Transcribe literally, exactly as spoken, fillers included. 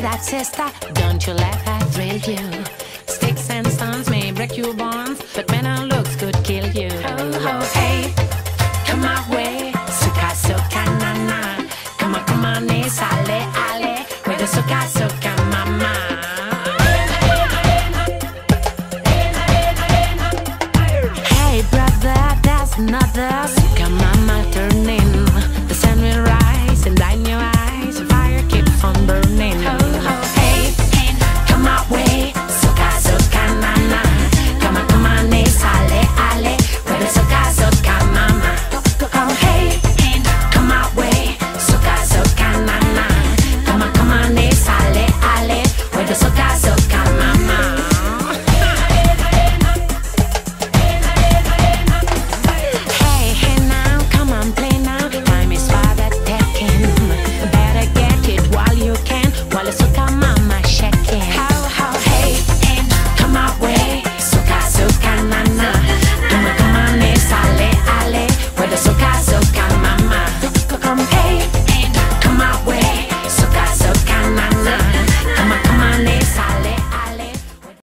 that sister, don't you let her thrill you. Sticks and stones may break your bones, but men and looks could kill you. Oh, oh, hey, come my way, suka suka na na. Come on, come on, eh, sale ale, with the suka suka mama. Hey brother, there's another suka mama turning. The sun will rise and dine your eyes.